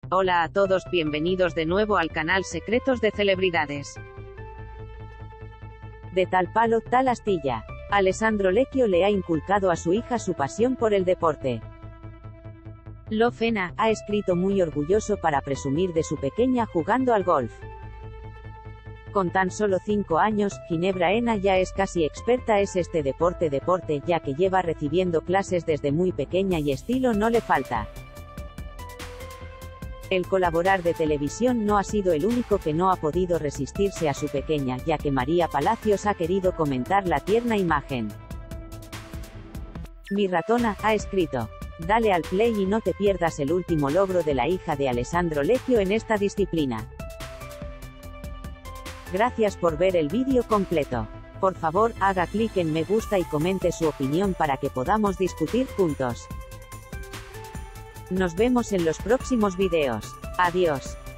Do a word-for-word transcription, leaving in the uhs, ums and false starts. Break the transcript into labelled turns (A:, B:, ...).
A: Hola a todos, bienvenidos de nuevo al canal Secretos de Celebridades.
B: De tal palo, tal astilla. Alessandro Lecchio le ha inculcado a su hija su pasión por el deporte. Lo Fena ha escrito muy orgulloso para presumir de su pequeña jugando al golf. Con tan solo cinco años, Ginebra Ena ya es casi experta es este deporte deporte ya que lleva recibiendo clases desde muy pequeña y estilo no le falta. El colaborador de televisión no ha sido el único que no ha podido resistirse a su pequeña, ya que María Palacios ha querido comentar la tierna imagen. Mi ratona ha escrito: dale al play y no te pierdas el último logro de la hija de Alessandro Lecchio en esta disciplina. Gracias por ver el vídeo completo. Por favor, haga clic en me gusta y comente su opinión para que podamos discutir juntos. Nos vemos en los próximos videos. Adiós.